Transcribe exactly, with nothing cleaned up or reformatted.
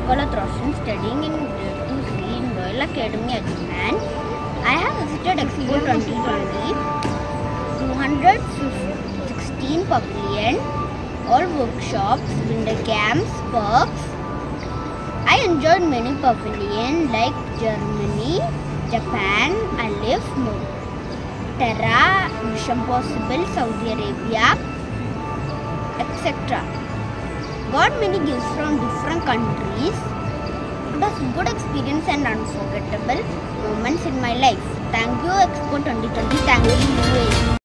Asherkolath studying in grade two C in Royal Academy Ajman. I have visited Expo twenty twenty, two hundred sixteen pavilion, all workshops, winter camps, parks. I enjoyed many pavilions like Germany, Japan, Alif, Terra, Mission Possible, Saudi Arabia, et cetera. Got many gifts from different countries. It was a good experience and unforgettable moments in my life. Thank you Expo twenty twenty. Thank you U A E.